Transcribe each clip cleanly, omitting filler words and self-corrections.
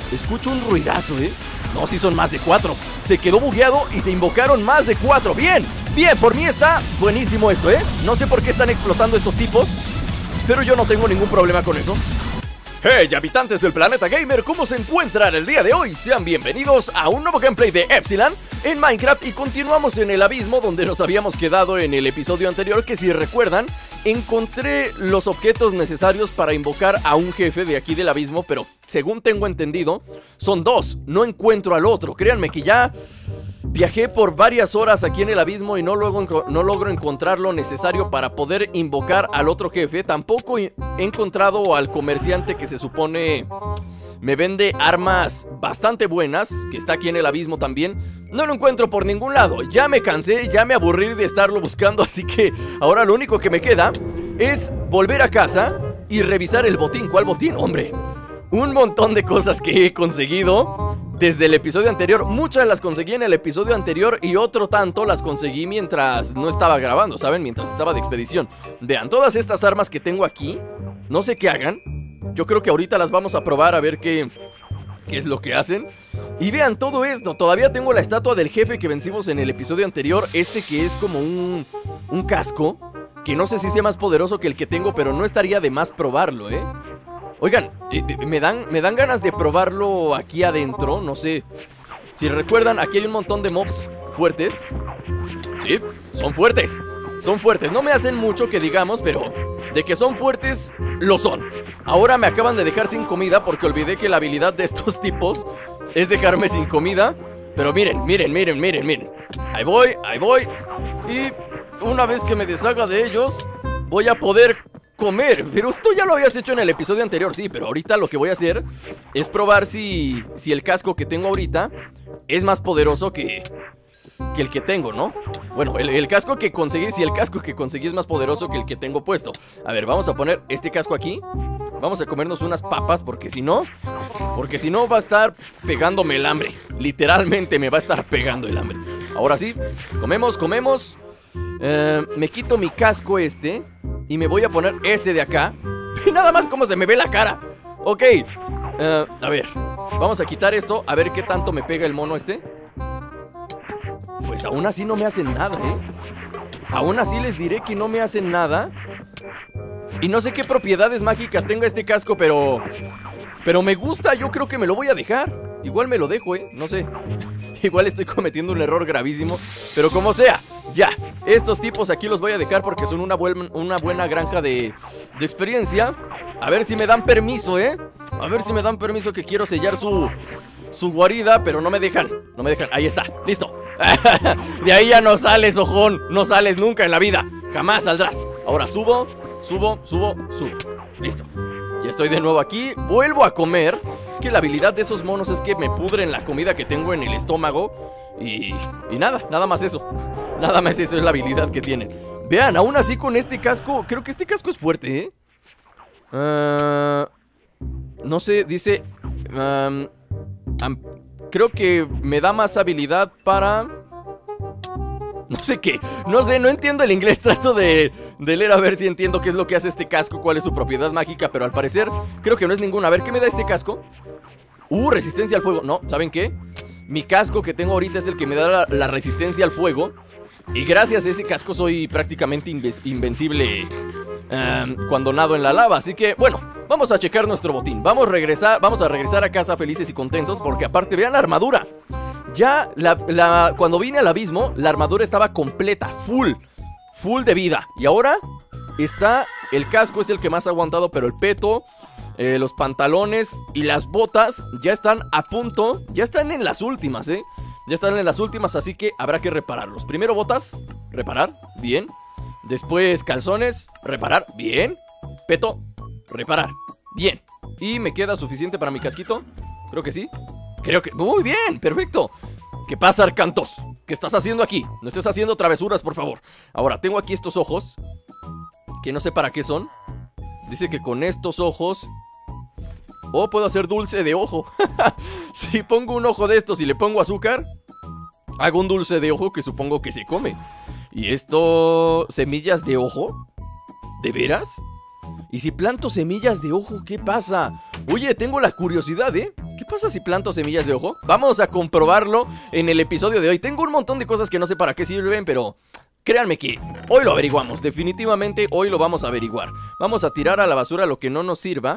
Escucho un ruidazo, No, sí son más de 4. Se quedó bugueado y se invocaron más de 4. Bien, bien, por mí está buenísimo esto, No sé por qué están explotando estos tipos, pero yo no tengo ningún problema con eso. Hey, habitantes del planeta gamer, ¿cómo se encuentran el día de hoy? Sean bienvenidos a un nuevo gameplay de Epsilon en Minecraft y continuamos en el abismo donde nos habíamos quedado en el episodio anterior, que si recuerdan, encontré los objetos necesarios para invocar a un jefe de aquí del abismo, pero según tengo entendido, son 2, no encuentro al otro. Créanme que ya viajé por varias horas aquí en el abismo y no logro encontrar lo necesario para poder invocar al otro jefe. Tampoco he encontrado al comerciante que se supone me vende armas bastante buenas, que está aquí en el abismo también. No lo encuentro por ningún lado. Ya me cansé, ya me aburrí de estarlo buscando, así que ahora lo único que me queda es volver a casa y revisar el botín. ¿Cuál botín? Hombre, un montón de cosas que he conseguido desde el episodio anterior. Muchas las conseguí en el episodio anterior y otro tanto las conseguí mientras no estaba grabando, ¿saben? Mientras estaba de expedición. Vean, todas estas armas que tengo aquí, no sé qué hagan. Yo creo que ahorita las vamos a probar a ver qué es lo que hacen. Y vean todo esto, todavía tengo la estatua del jefe que vencimos en el episodio anterior. Este que es como un casco, que no sé si sea más poderoso que el que tengo, pero no estaría de más probarlo, Oigan, me dan ganas de probarlo aquí adentro, no sé. Si recuerdan, aquí hay un montón de mobs fuertes. Sí, son fuertes. Son fuertes, no me hacen mucho que digamos, pero de que son fuertes, lo son. Ahora me acaban de dejar sin comida porque olvidé que la habilidad de estos tipos es dejarme sin comida. Pero miren, miren, miren, miren, miren. Ahí voy, ahí voy. Y una vez que me deshaga de ellos, voy a poder comer. Pero esto ya lo habías hecho en el episodio anterior, sí, pero ahorita lo que voy a hacer es probar si el casco que tengo ahorita es más poderoso que el que tengo, ¿no? Bueno, el casco que conseguí, si el casco que conseguí es más poderoso que el que tengo puesto. A ver, vamos a poner este casco aquí. Vamos a comernos unas papas porque si no va a estar pegándome el hambre. Literalmente me va a estar pegando el hambre. Ahora sí, comemos. Me quito mi casco y me voy a poner este de acá. Y nada más como se me ve la cara. Ok, a ver, vamos a quitar esto, a ver qué tanto me pega el mono Pues aún así no me hacen nada, Aún así les diré que no me hacen nada. Y no sé qué propiedades mágicas tenga este casco, pero me gusta, yo creo que me lo voy a dejar. Igual me lo dejo, no sé. Igual estoy cometiendo un error gravísimo, pero como sea, ya, estos tipos aquí los voy a dejar porque son una buena granja de experiencia. A ver si me dan permiso, A ver si me dan permiso, que quiero sellar su guarida, pero no me dejan. Ahí está, listo. De ahí ya no sales, ojón. No sales nunca en la vida. Jamás saldrás. Ahora subo. Listo. Ya estoy de nuevo aquí. Vuelvo a comer. Es que la habilidad de esos monos es que me pudren la comida que tengo en el estómago. Y nada más eso. Nada más eso es la habilidad que tienen. Vean, aún así con este casco, creo que este casco es fuerte, no sé, dice creo que me da más habilidad para... No sé qué, no entiendo el inglés. Trato de leer a ver si entiendo qué es lo que hace este casco, cuál es su propiedad mágica, pero al parecer creo que no es ninguna. A ver, ¿qué me da este casco? Resistencia al fuego. No, ¿saben qué? Mi casco que tengo ahorita es el que me da la resistencia al fuego. Y gracias a ese casco soy prácticamente invencible cuando nado en la lava. Así que, bueno, vamos a checar nuestro botín. Vamos a regresar a casa felices y contentos porque aparte, vean la armadura. Ya, cuando vine al abismo, la armadura estaba completa, full de vida. Y ahora está, el casco es el que más ha aguantado, pero el peto, los pantalones y las botas ya están a punto, ya están en las últimas, Ya están en las últimas, así que habrá que repararlos. Primero botas, reparar, bien. Después calzones, reparar, bien. Peto, reparar, bien. ¿Y me queda suficiente para mi casquito? Creo que sí. Creo que... ¡Muy bien! ¡Perfecto! ¿Qué pasa, Arcantos? ¿Qué estás haciendo aquí? No estés haciendo travesuras, por favor. Ahora, tengo aquí estos ojos que no sé para qué son. Dice que con estos ojos... puedo hacer dulce de ojo. Si pongo un ojo de estos y le pongo azúcar, hago un dulce de ojo que supongo que se come. ¿Y esto... semillas de ojo? ¿De veras? ¿Y si planto semillas de ojo, qué pasa? Oye, tengo la curiosidad, ¿Qué pasa si planto semillas de ojo? Vamos a comprobarlo en el episodio de hoy. Tengo un montón de cosas que no sé para qué sirven, pero créanme que hoy lo averiguamos. Definitivamente hoy lo vamos a averiguar. Vamos a tirar a la basura lo que no nos sirva.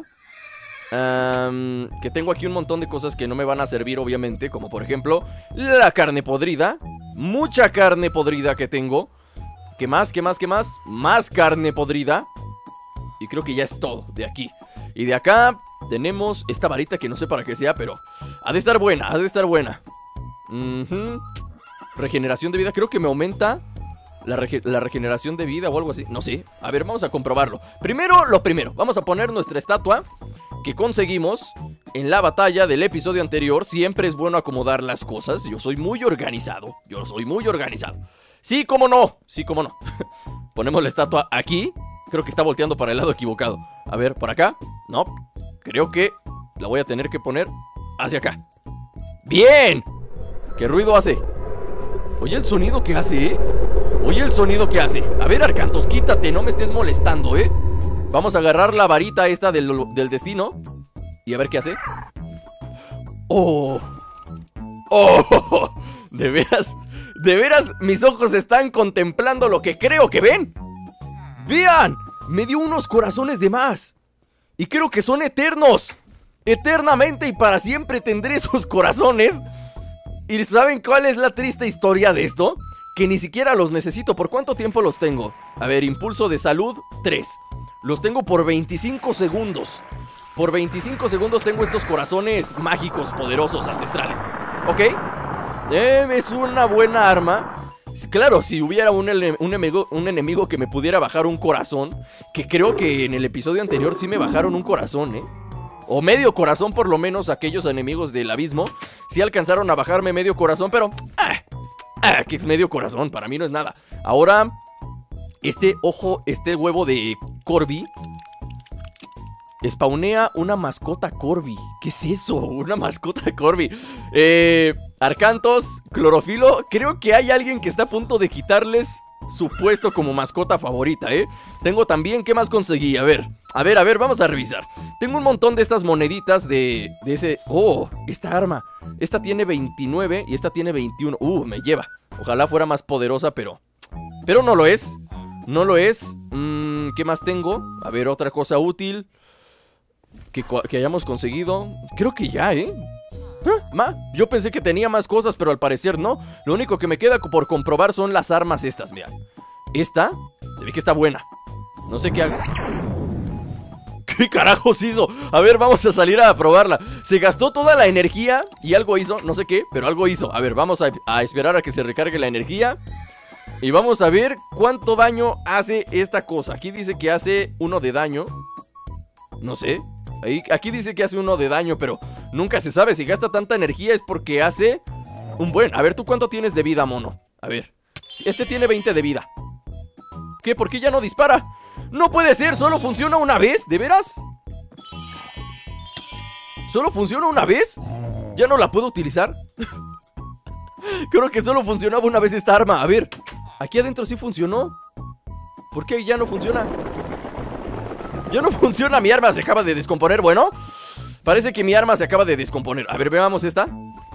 Que tengo aquí un montón de cosas que no me van a servir, obviamente. Como por ejemplo, la carne podrida. Mucha carne podrida que tengo. ¿Qué más? ¿Qué más? ¿Qué más? Más carne podrida. Y creo que ya es todo de aquí. Y de acá tenemos esta varita que no sé para qué sea, pero ha de estar buena, ha de estar buena. Regeneración de vida, creo que me aumenta la regeneración de vida o algo así. No sé, a ver, vamos a comprobarlo. Primero, lo primero, vamos a poner nuestra estatua que conseguimos en la batalla del episodio anterior. Siempre es bueno acomodar las cosas. Yo soy muy organizado, Sí, cómo no, sí, cómo no. Ponemos la estatua aquí. Creo que está volteando para el lado equivocado. A ver, ¿por acá? No, creo que la voy a tener que poner hacia acá. ¡Bien! ¿Qué ruido hace? Oye el sonido que hace, ¿eh? Oye el sonido que hace. A ver, Arcantos, quítate, no me estés molestando, ¿eh? Vamos a agarrar la varita esta del destino y a ver qué hace. ¡Oh! ¡Oh! ¿De veras? ¿De veras mis ojos están contemplando lo que creo que ven? ¡Vean! Me dio unos corazones de más. Y creo que son eternos. Eternamente y para siempre tendré esos corazones. ¿Y saben cuál es la triste historia de esto? Que ni siquiera los necesito. ¿Por cuánto tiempo los tengo? A ver, impulso de salud 3. Los tengo por 25 segundos. Por 25 segundos tengo estos corazones mágicos, poderosos, ancestrales. ¿Ok? Es una buena arma. Claro, si hubiera un enemigo que me pudiera bajar un corazón, que creo que en el episodio anterior sí me bajaron un corazón, o medio corazón por lo menos. Aquellos enemigos del abismo sí alcanzaron a bajarme medio corazón, pero que es medio corazón, para mí no es nada. Ahora, este huevo de Corby spawnea una mascota Corby. ¿Qué es eso? Una mascota Corby. Arcantos, Clorofilo, creo que hay alguien que está a punto de quitarles su puesto como mascota favorita, Tengo también, ¿qué más conseguí? A ver, vamos a revisar. Tengo un montón de estas moneditas de ese... Oh, esta arma. Esta tiene 29 y esta tiene 21. Me lleva. Ojalá fuera más poderosa, pero no lo es. No lo es. ¿Qué más tengo? A ver, otra cosa útil que hayamos conseguido. Creo que ya, yo pensé que tenía más cosas, pero al parecer no. Lo único que me queda por comprobar son las armas estas, mira. Esta, se ve que está buena. No sé qué hago. ¿Qué carajos hizo? A ver, vamos a salir a probarla. Se gastó toda la energía y algo hizo, no sé qué, pero algo hizo. A ver, vamos a esperar a que se recargue la energía. Y vamos a ver cuánto daño hace esta cosa. Aquí dice que hace 1 de daño. No sé. Aquí dice que hace 1 de daño, pero nunca se sabe. Si gasta tanta energía es porque hace un buen. A ver, ¿tú cuánto tienes de vida, mono? A ver, este tiene 20 de vida. ¿Qué? ¿Por qué ya no dispara? ¡No puede ser! ¿Solo funciona una vez? ¿De veras? ¿Solo funciona una vez? ¿Ya no la puedo utilizar? Creo que solo funcionaba una vez esta arma. A ver, aquí adentro sí funcionó. ¿Por qué ya no funciona? Ya no funciona, mi arma se acaba de descomponer. Bueno, parece que mi arma se acaba de descomponer. A ver, veamos esta.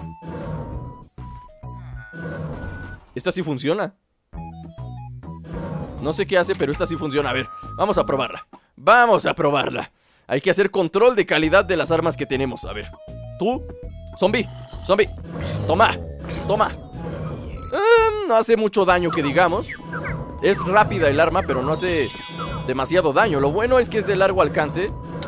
Esta sí funciona. No sé qué hace, pero esta sí funciona. A ver, vamos a probarla. Vamos a probarla. Hay que hacer control de calidad de las armas que tenemos. A ver, tú, zombie, toma, toma. No hace mucho daño que digamos. Es rápida el arma, pero no hace demasiado daño. Lo bueno es que es de largo alcance.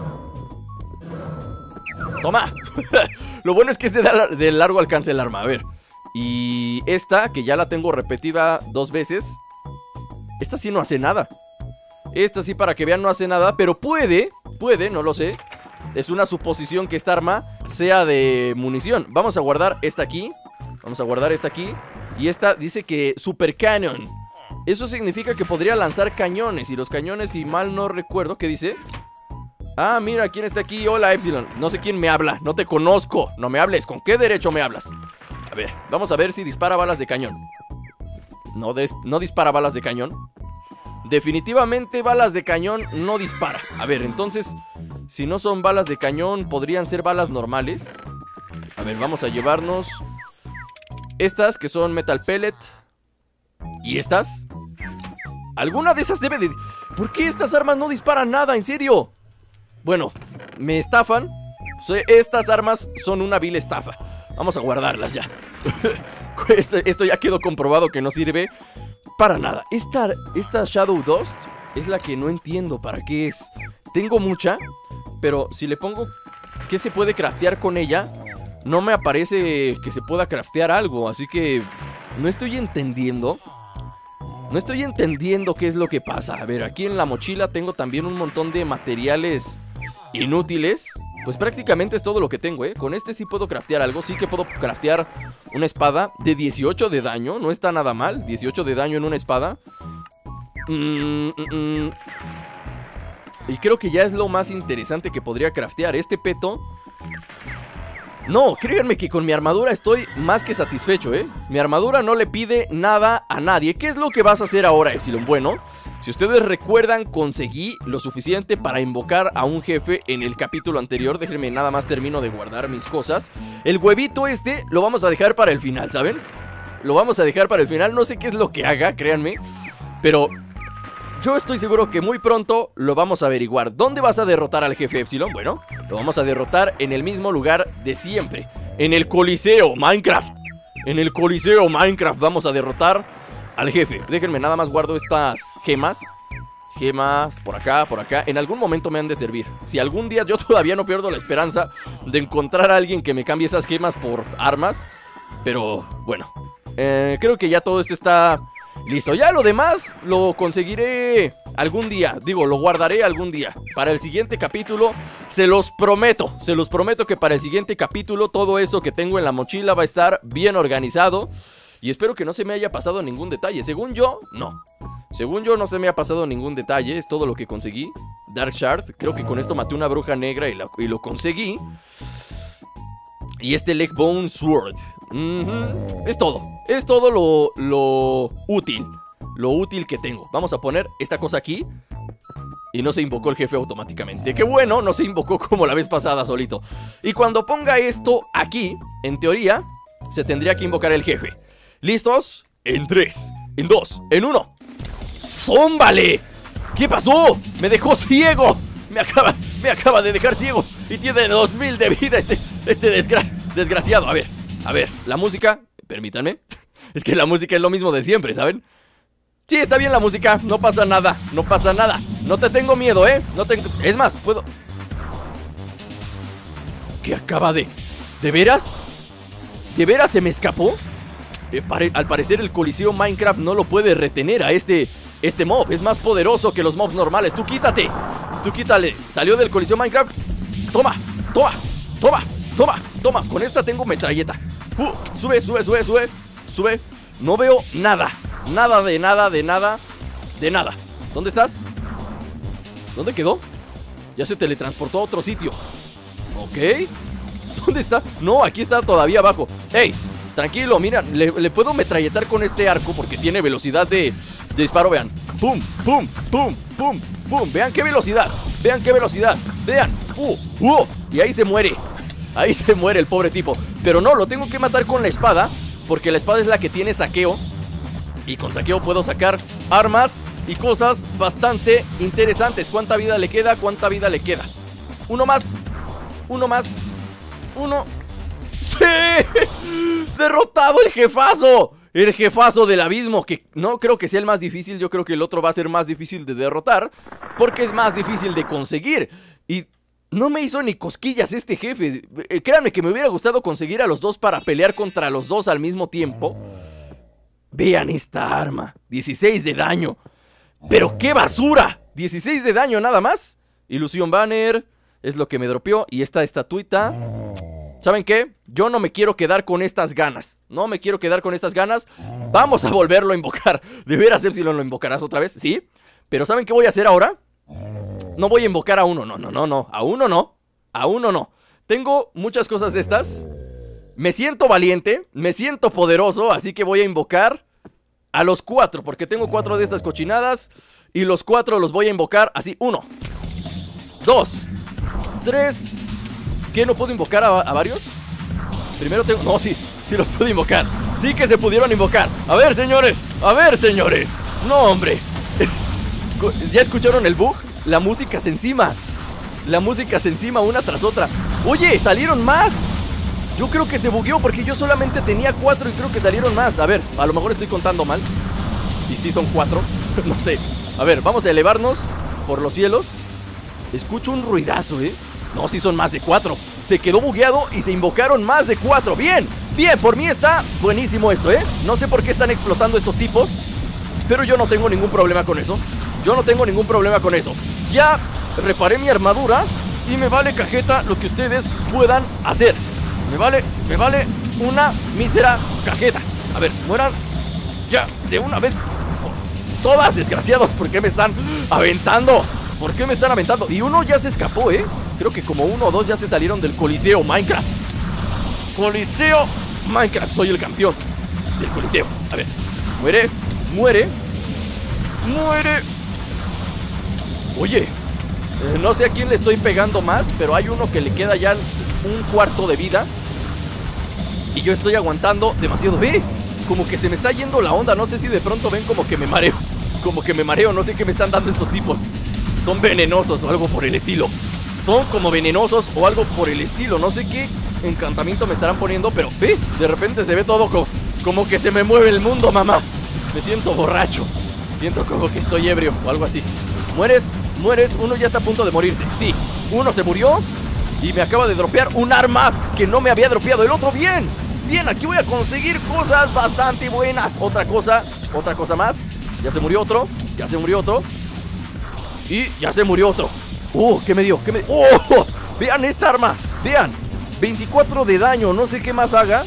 ¡Toma! Lo bueno es que es de largo alcance el arma. A ver. Y esta, que ya la tengo repetida 2 veces. Esta sí no hace nada. Esta sí, para que vean, no hace nada. Pero puede, no lo sé. Es una suposición que esta arma sea de munición. Vamos a guardar esta aquí. Vamos a guardar esta aquí. Y esta dice que Super Cannon. Eso significa que podría lanzar cañones. Y los cañones, si mal no recuerdo, ¿qué dice? Ah, mira, ¿quién está aquí? Hola, Epsilon. No sé quién me habla, no te conozco. No me hables, ¿con qué derecho me hablas? A ver, vamos a ver si dispara balas de cañón. No dispara balas de cañón. Definitivamente balas de cañón no dispara. A ver, entonces, si no son balas de cañón, ¿podrían ser balas normales? A ver, vamos a llevarnos estas que son Metal Pellet. ¿Y estas? ¿Alguna de esas debe de...? ¿Por qué estas armas no disparan nada? ¿En serio? Bueno, me estafan. Estas armas son una vil estafa. Vamos a guardarlas ya. Esto ya quedó comprobado que no sirve para nada. Esta Shadow Dust es la que no entiendo para qué es. Tengo mucha, pero si le pongo ¿qué se puede craftear con ella? No me aparece que se pueda craftear algo. Así que no estoy entendiendo. No estoy entendiendo qué es lo que pasa. A ver, aquí en la mochila tengo también un montón de materiales inútiles. Pues prácticamente es todo lo que tengo, ¿eh? Con este sí puedo craftear algo. Sí que puedo craftear una espada de 18 de daño. No está nada mal, 18 de daño en una espada. Y creo que ya es lo más interesante que podría craftear. Este peto... No, créanme que con mi armadura estoy más que satisfecho, ¿eh? Mi armadura no le pide nada a nadie. ¿Qué es lo que vas a hacer ahora, Epsilon? Bueno, si ustedes recuerdan, conseguí lo suficiente para invocar a un jefe en el capítulo anterior. Déjenme nada más termino de guardar mis cosas. El huevito este lo vamos a dejar para el final, ¿saben? Lo vamos a dejar para el final. No sé qué es lo que haga, créanme, pero... yo estoy seguro que muy pronto lo vamos a averiguar. ¿Dónde vas a derrotar al jefe, Epsilon? Bueno, lo vamos a derrotar en el mismo lugar de siempre. En el Coliseo Minecraft. En el Coliseo Minecraft vamos a derrotar al jefe. Déjenme nada más guardo estas gemas. Gemas por acá, por acá. En algún momento me han de servir. Si algún día, yo todavía no pierdo la esperanza de encontrar a alguien que me cambie esas gemas por armas. Pero bueno, creo que ya todo esto está... listo, ya lo demás lo conseguiré algún día. Digo, lo guardaré algún día. Para el siguiente capítulo, se los prometo. Se los prometo que para el siguiente capítulo todo eso que tengo en la mochila va a estar bien organizado. Y espero que no se me haya pasado ningún detalle. Según yo, no. Según yo no se me ha pasado ningún detalle. Es todo lo que conseguí. Dark Shard, creo que con esto maté una bruja negra y lo conseguí. Y este Leg Bone Sword. Es todo lo útil. Lo útil que tengo. Vamos a poner esta cosa aquí. Y no se invocó el jefe automáticamente. ¡Qué bueno! No se invocó como la vez pasada solito. Y cuando ponga esto aquí, en teoría, se tendría que invocar el jefe. ¿Listos? En 3, en 2, en 1. ¡Zómbale! ¿Qué pasó? ¡Me dejó ciego! Me acaba de dejar ciego. Y tiene 2000 de vida este desgraciado. A ver, la música, permítanme. Es que la música es lo mismo de siempre, ¿saben? Sí, está bien la música, no pasa nada. No pasa nada, no te tengo miedo, ¿eh? Es más, puedo... ¿Qué acaba de...? ¿De veras? ¿De veras se me escapó? Al parecer el Coliseo Minecraft no lo puede retener a este mob. Es más poderoso que los mobs normales. Tú quítate, tú quítale. Salió del Coliseo Minecraft. Toma. Con esta tengo metralleta. Sube. No veo nada. De nada. ¿Dónde estás? ¿Dónde quedó? Ya se teletransportó a otro sitio. Ok. ¿Dónde está? No, aquí está todavía abajo. ¡Ey! Tranquilo, mira, le puedo metralletar con este arco porque tiene velocidad de disparo, vean. ¡Pum! Vean qué velocidad. Vean. Y ahí se muere. El pobre tipo. Pero no, lo tengo que matar con la espada, porque la espada es la que tiene saqueo. Y con saqueo puedo sacar armas y cosas bastante interesantes. ¿Cuánta vida le queda? Uno más. ¡Sí! ¡Derrotado el jefazo! El jefazo del abismo, que no creo que sea el más difícil. Yo creo que el otro va a ser más difícil de derrotar, porque es más difícil de conseguir. Y no me hizo ni cosquillas este jefe. Créanme que me hubiera gustado conseguir a los dos para pelear contra los dos al mismo tiempo. Vean esta arma, 16 de daño. ¡Pero qué basura! 16 de daño nada más. Ilusión Banner es lo que me dropeó. Y esta estatuita... ¿saben qué? Yo no me quiero quedar con estas ganas. Vamos a volverlo a invocar. ¿De veras, Epsilon, lo invocarás otra vez? Sí. Pero ¿saben qué voy a hacer ahora? No voy a invocar a uno. No. A uno no. Tengo muchas cosas de estas. Me siento valiente. Me siento poderoso. Así que voy a invocar a los 4. Porque tengo 4 de estas cochinadas. Y los 4 los voy a invocar así. 1, 2, 3... ¿Qué? ¿No puedo invocar a varios? Primero tengo... No, sí los pude invocar. Sí que se pudieron invocar. A ver, señores. A ver, señores. No, hombre. ¿Ya escucharon el bug? La música se encima. La música se encima una tras otra. Oye, salieron más. Yo creo que se bugueó porque yo solamente tenía 4 y creo que salieron más. A ver, a lo mejor estoy contando mal. Y sí son 4. No sé. A ver, vamos a elevarnos por los cielos. Escucho un ruidazo, ¿eh? No, sí son más de 4. Se quedó bugueado y se invocaron más de 4. Bien, bien, por mí está buenísimo esto, ¿eh? No sé por qué están explotando estos tipos, pero yo no tengo ningún problema con eso. Yo no tengo ningún problema con eso. Ya reparé mi armadura y me vale cajeta lo que ustedes puedan hacer. Me vale una mísera cajeta. A ver, mueran ya de una vez por todas, desgraciados. ¿Por qué me están aventando? ¿Por qué me están aventando? Y uno ya se escapó, ¿eh? Creo que como 1 o 2 ya se salieron del Coliseo Minecraft. Coliseo Minecraft, soy el campeón del Coliseo. A ver, muere. Oye, no sé a quién le estoy pegando más, pero hay uno que le queda ya 1/4 de vida. Y yo estoy aguantando demasiado. Ve, como que se me está yendo la onda. No sé si de pronto ven como que me mareo. No sé qué me están dando estos tipos. Son venenosos o algo por el estilo. Son como venenosos o algo por el estilo. No sé qué encantamiento me estarán poniendo, pero ve, de repente se ve todo como que se me mueve el mundo, mamá. Me siento borracho. Siento como que estoy ebrio o algo así. Mueres. Uno ya está a punto de morirse. Sí, uno se murió y me acaba de dropear un arma que no me había dropeado el otro. Bien, aquí voy a conseguir cosas bastante buenas. Otra cosa más. Ya se murió otro. Y ya se murió otro. ¿Qué me dio? ¡Oh! Vean esta arma. Vean. 24 de daño. No sé qué más haga.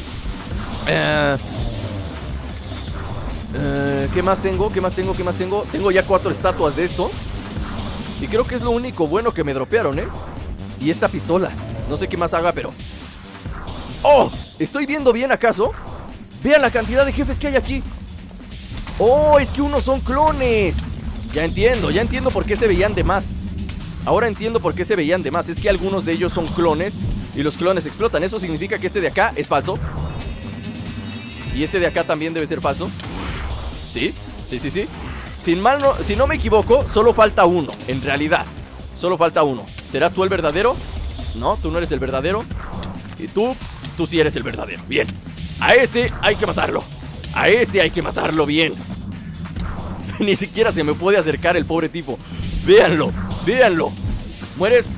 ¿Qué más tengo? Tengo ya 4 estatuas de esto. Y creo que es lo único bueno que me dropearon, ¿eh? Y esta pistola. No sé qué más haga, pero... ¡Oh! ¿Estoy viendo bien acaso? Vean la cantidad de jefes que hay aquí. ¡Oh! Es que unos son clones. Ya entiendo por qué se veían de más. Ahora entiendo por qué se veían de más. Es que algunos de ellos son clones y los clones explotan. Eso significa que este de acá es falso. Y este de acá también debe ser falso. Sí. Si no me equivoco, solo falta uno. En realidad, solo falta uno. ¿Serás tú el verdadero? No, tú no eres el verdadero. Y tú sí eres el verdadero. Bien. A este hay que matarlo. Bien. Ni siquiera se me puede acercar el pobre tipo. Véanlo. Mueres.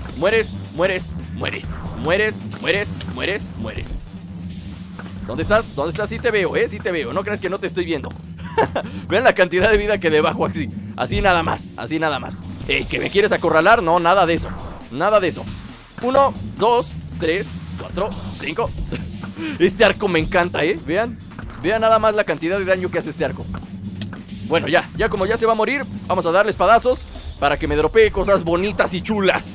¿Dónde estás? Sí te veo, sí te veo. No creas que no te estoy viendo. Vean la cantidad de vida que debajo así. Así nada más. ¿Que me quieres acorralar? No, nada de eso. 1, 2, 3, 4, 5. Este arco me encanta, Vean nada más la cantidad de daño que hace este arco. Bueno, ya como ya se va a morir, vamos a darle espadazos para que me dropee cosas bonitas y chulas.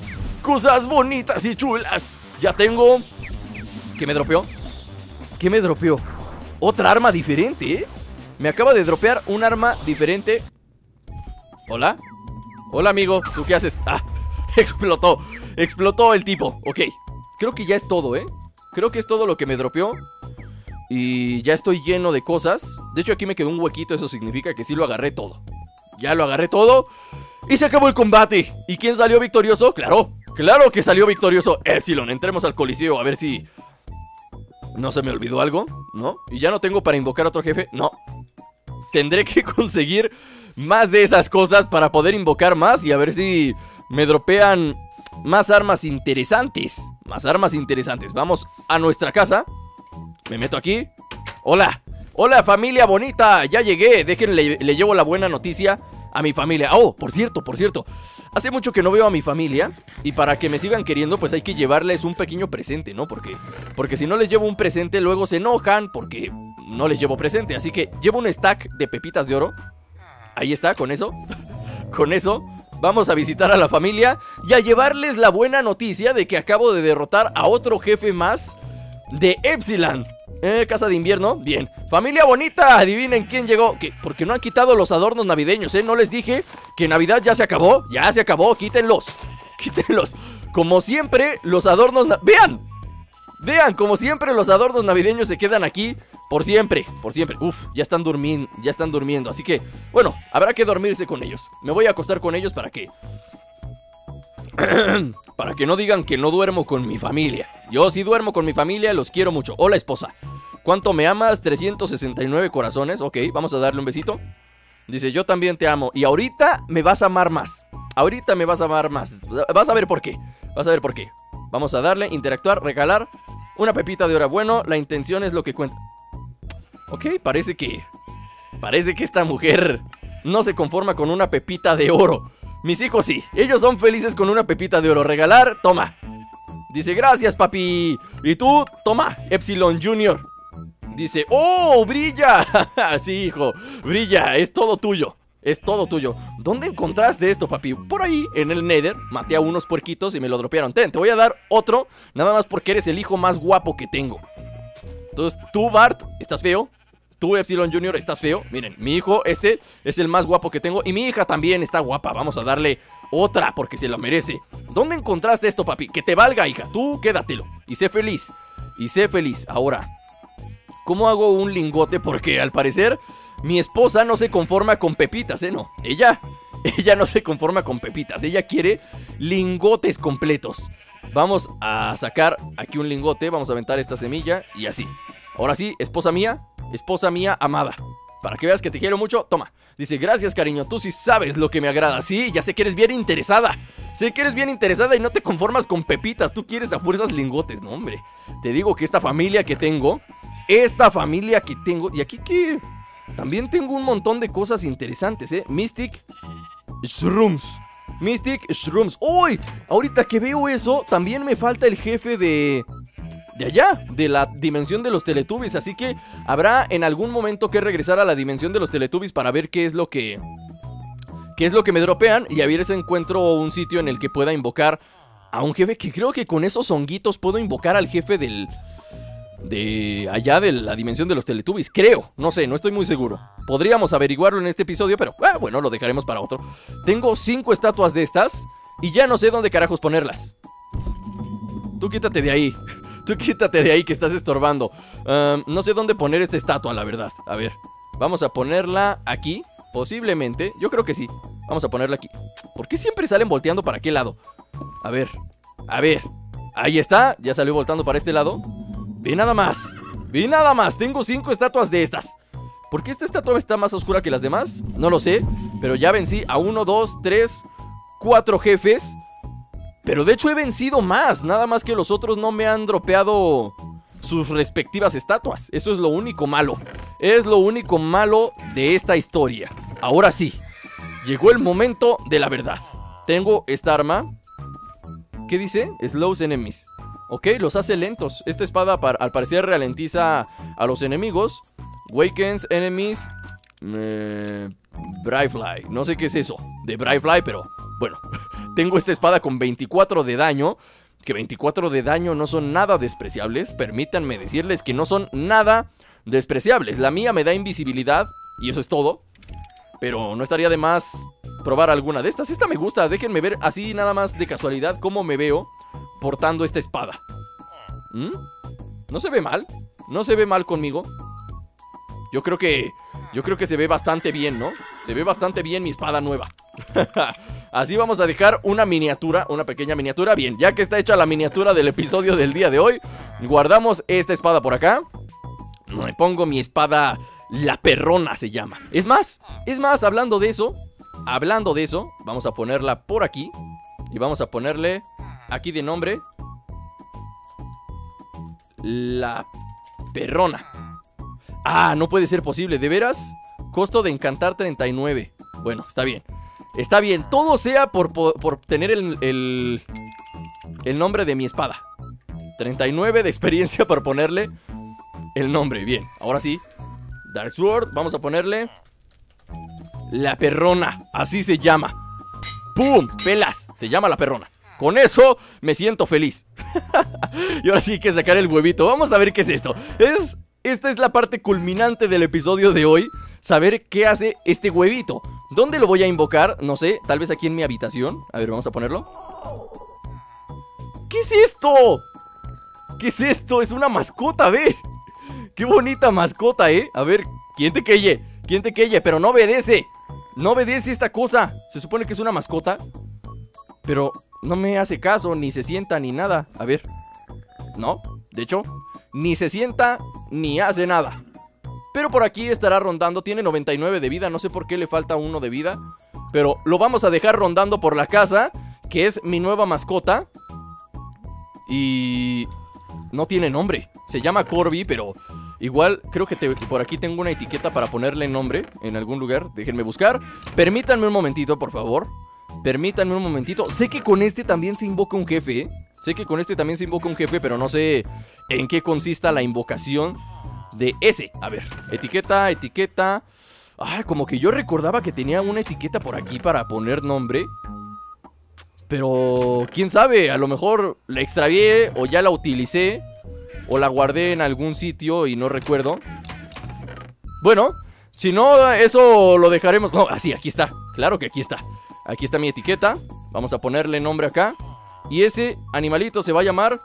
Ya tengo... ¿Qué me dropeó? Otra arma diferente, Me acaba de dropear un arma diferente. ¿Hola? Hola, amigo, ¿tú qué haces? Ah, explotó el tipo. Ok, creo que ya es todo, Creo que es todo lo que me dropeó. Y ya estoy lleno de cosas. De hecho, aquí me quedó un huequito. Eso significa que sí lo agarré todo. Ya lo agarré todo. Y se acabó el combate. ¿Y quién salió victorioso? Claro que salió victorioso Epsilon. Entremos al Coliseo a ver si... ¿No se me olvidó algo? ¿No? ¿Y ya no tengo para invocar a otro jefe? No. Tendré que conseguir más de esas cosas para poder invocar más. Y a ver si me dropean más armas interesantes. Vamos a nuestra casa. Me meto aquí. Hola familia bonita, ya llegué. Déjenle, le llevo la buena noticia a mi familia. Oh, por cierto, hace mucho que no veo a mi familia. Y para que me sigan queriendo, pues hay que llevarles un pequeño presente, ¿no? Porque si no les llevo un presente, luego se enojan porque no les llevo presente. Así que llevo un stack de pepitas de oro. Ahí está, con eso vamos a visitar a la familia y a llevarles la buena noticia de que acabo de derrotar a otro jefe más de Epsilon. Casa de invierno, bien. Familia bonita, adivinen quién llegó. Porque no han quitado los adornos navideños, no les dije que Navidad ya se acabó. Ya se acabó, quítenlos. Como siempre, los adornos... Vean, como siempre los adornos navideños se quedan aquí por siempre, por siempre. Uf, ya están durmiendo, así que, bueno, habrá que dormirse con ellos. Me voy a acostar con ellos para que... para que no digan que no duermo con mi familia. Yo sí duermo con mi familia, los quiero mucho. Hola, esposa. ¿Cuánto me amas? 369 corazones. Ok, vamos a darle un besito. Dice, yo también te amo. Y ahorita me vas a amar más. Ahorita me vas a amar más. Vas a ver por qué. Vas a ver por qué. Vamos a darle, interactuar, regalar una pepita de oro. Bueno, la intención es lo que cuenta. Ok, parece que esta mujer no se conforma con una pepita de oro. Mis hijos sí, ellos son felices con una pepita de oro. Regalar, toma. Dice, gracias papi. Y tú, toma, Epsilon Junior. Dice, ¡oh, brilla! Sí, hijo, brilla, es todo tuyo. Es todo tuyo. ¿Dónde encontraste esto, papi? Por ahí, en el Nether. Maté a unos puerquitos y me lo dropearon. Te voy a dar otro, nada más porque eres el hijo más guapo que tengo. Entonces, tú, Bart, estás feo. Tú, Epsilon Junior, estás feo. Miren, mi hijo, este, es el más guapo que tengo. Y mi hija también está guapa. Vamos a darle otra porque se lo merece. ¿Dónde encontraste esto, papi? Que te valga, hija. Tú, quédatelo. Y sé feliz. Y sé feliz. Ahora, ¿cómo hago un lingote? Porque al parecer mi esposa no se conforma con pepitas, no. Ella no se conforma con pepitas. Ella quiere lingotes completos. Vamos a sacar aquí un lingote. Vamos a aventar esta semilla y así. Ahora sí, esposa mía amada. Para que veas que te quiero mucho, toma. Dice, gracias cariño, tú sí sabes lo que me agrada. Sí, ya sé que eres bien interesada. Sé que eres bien interesada y no te conformas con pepitas. Tú quieres a fuerzas lingotes, no hombre. Te digo que esta familia que tengo, y aquí que también tengo un montón de cosas interesantes, Mystic Shrooms. ¡Uy! Ahorita que veo eso, también me falta el jefe de allá, de la dimensión de los Teletubbies. Así que habrá en algún momento que regresar a la dimensión de los Teletubbies para ver qué es lo que me dropean. Y a ver si encuentro un sitio en el que pueda invocar a un jefe, que creo que con esos honguitos puedo invocar al jefe de allá de la dimensión de los Teletubbies. Creo, no sé, no estoy muy seguro. Podríamos averiguarlo en este episodio, pero bueno, lo dejaremos para otro. Tengo 5 estatuas de estas y ya no sé dónde carajos ponerlas. Tú quítate de ahí. Tú quítate de ahí que estás estorbando. No sé dónde poner esta estatua, la verdad. A ver, vamos a ponerla aquí. Posiblemente, yo creo que sí. Vamos a ponerla aquí. ¿Por qué siempre salen volteando para qué lado? A ver, ahí está, ya salió voltando para este lado. Ve nada más, tengo 5 estatuas de estas. ¿Por qué esta estatua está más oscura que las demás? No lo sé, pero ya vencí a 1, 2, 3, 4 jefes. Pero de hecho he vencido más, nada más que los otros no me han dropeado sus respectivas estatuas. Eso es lo único malo. Es lo único malo de esta historia. Ahora sí, llegó el momento de la verdad. Tengo esta arma. ¿Qué dice? Slows enemies. Ok, los hace lentos. Esta espada al parecer ralentiza a los enemigos. Wakens enemies. Brightfly. No sé qué es eso de Brightfly, pero bueno. Tengo esta espada con 24 de daño. Que 24 de daño no son nada despreciables. Permítanme decirles que no son nada despreciables. La mía me da invisibilidad y eso es todo. Pero no estaría de más probar alguna de estas. Esta me gusta, déjenme ver así nada más de casualidad cómo me veo portando esta espada. No se ve mal. No se ve mal conmigo. Yo creo que se ve bastante bien, ¿no? Se ve bastante bien mi espada nueva. Así vamos a dejar una miniatura, una pequeña miniatura. Bien, ya que está hecha la miniatura del episodio del día de hoy, guardamos esta espada por acá. Me pongo mi espada, la perrona se llama. Es más, hablando de eso, vamos a ponerla por aquí. Y vamos a ponerle aquí de nombre la perrona. Ah, no puede ser posible, ¿de veras? Costo de encantar 39. Bueno, está bien. Está bien, todo sea por tener el nombre de mi espada. 39 de experiencia para ponerle el nombre. Bien, ahora sí. Dark Sword, vamos a ponerle la perrona, así se llama. ¡Pum! Pelas, se llama la perrona. Con eso me siento feliz. Y ahora sí hay que sacar el huevito. Vamos a ver qué es esto. Esta es la parte culminante del episodio de hoy. Saber qué hace este huevito. ¿Dónde lo voy a invocar? No sé, tal vez aquí en mi habitación. A ver, vamos a ponerlo. ¿Qué es esto? ¿Qué es esto? Es una mascota, ve. Qué bonita mascota, A ver, ¿quién te queye? ¿Quién te queye? Pero no obedece. No obedece esta cosa. Se supone que es una mascota, pero no me hace caso, ni se sienta, ni nada. A ver. No, de hecho, ni se sienta, ni hace nada. Pero por aquí estará rondando. Tiene 99 de vida, no sé por qué le falta 1 de vida. Pero lo vamos a dejar rondando por la casa, que es mi nueva mascota. Y... no tiene nombre. Se llama Corby, pero... igual, creo que por aquí tengo una etiqueta para ponerle nombre en algún lugar. Déjenme buscar. Permítanme un momentito, por favor. Permítanme un momentito. Sé que con este también se invoca un jefe, Sé que con este también se invoca un jefe, pero no sé en qué consista la invocación de ese. A ver, etiqueta, etiqueta. Ah, como que yo recordaba que tenía una etiqueta por aquí para poner nombre. Pero, quién sabe, a lo mejor la extravié o ya la utilicé. O la guardé en algún sitio y no recuerdo. Bueno, si no, eso lo dejaremos. No, así, aquí está. Claro que aquí está. Aquí está mi etiqueta. Vamos a ponerle nombre acá. Y ese animalito se va a llamar...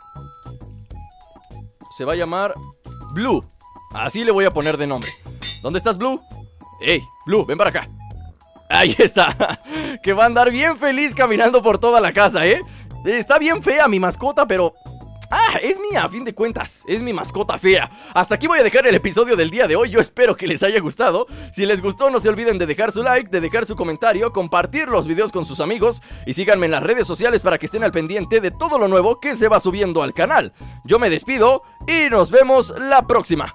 se va a llamar Blue. Así le voy a poner de nombre. ¿Dónde estás, Blue? ¡Ey, Blue, ven para acá! Ahí está. Que va a andar bien feliz caminando por toda la casa, Está bien fea mi mascota, pero... ah, es mía, a fin de cuentas. Es mi mascota fea. Hasta aquí voy a dejar el episodio del día de hoy. Yo espero que les haya gustado. Si les gustó, no se olviden de dejar su like, de dejar su comentario, compartir los videos con sus amigos y síganme en las redes sociales para que estén al pendiente de todo lo nuevo que se va subiendo al canal. Yo me despido y nos vemos la próxima.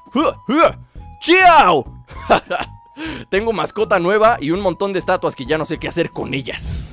¡Chao! Tengo mascota nueva y un montón de estatuas que ya no sé qué hacer con ellas.